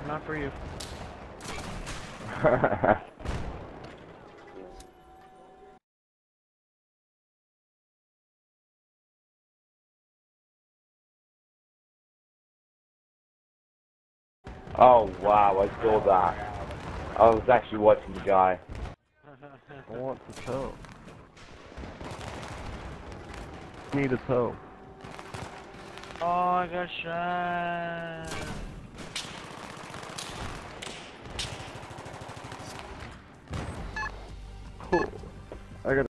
not for you. Oh wow, I saw that. I was actually watching the guy. I want the toe. Need a toe. Oh, I got shot. Cool. I got